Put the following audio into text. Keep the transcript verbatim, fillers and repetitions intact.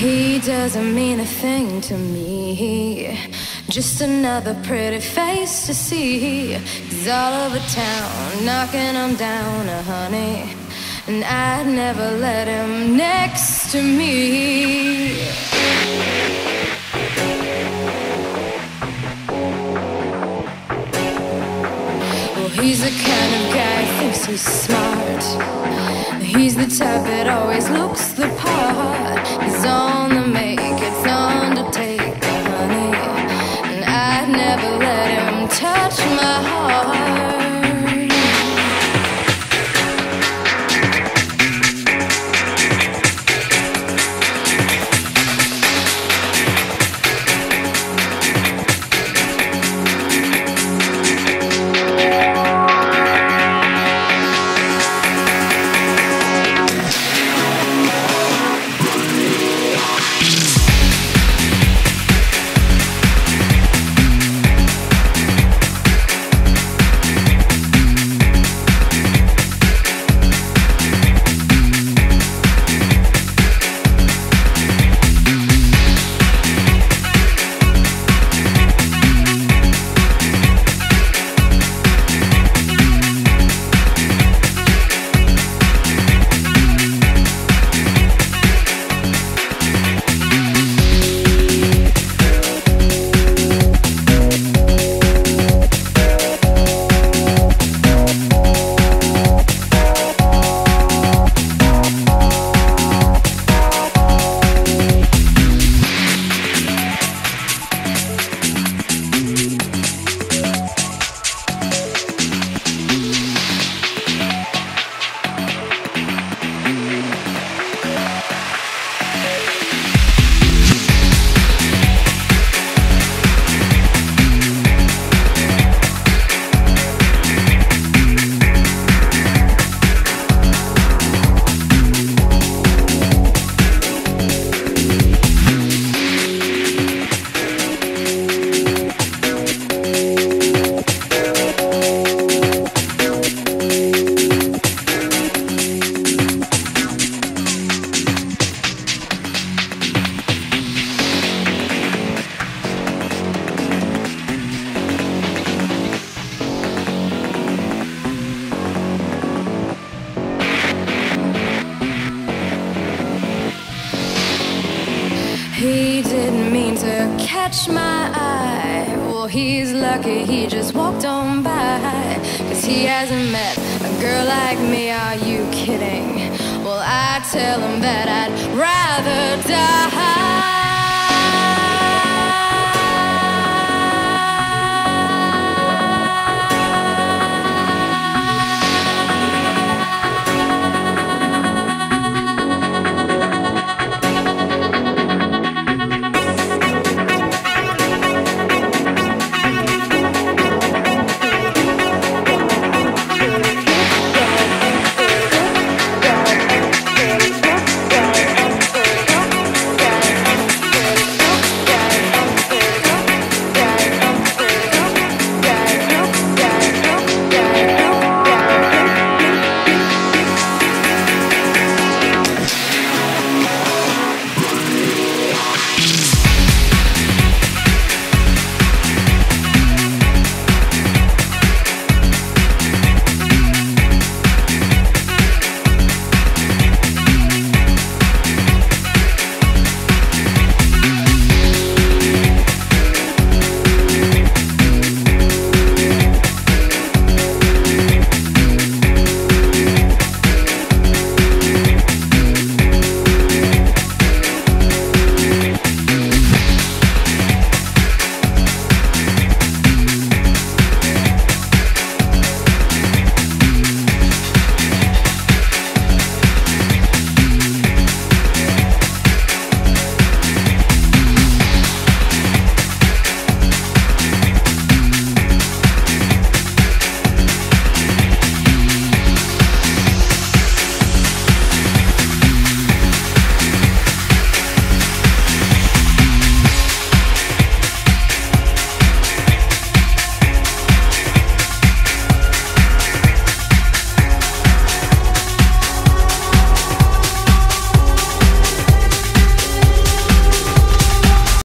He doesn't mean a thing to me, just another pretty face to see. He's all over town, knocking him down, uh, honey, and I'd never let him next to me. Well, he's the kind of guy who thinks he's smart. He's the type that always looks the part. He's on the make, it's Undertaker, honey, and I'd never let him touch my heart. He didn't mean to catch my eye. Well, he's lucky he just walked on by, 'cause he hasn't met a girl like me, are you kidding? Well, I tell him that I'd rather die.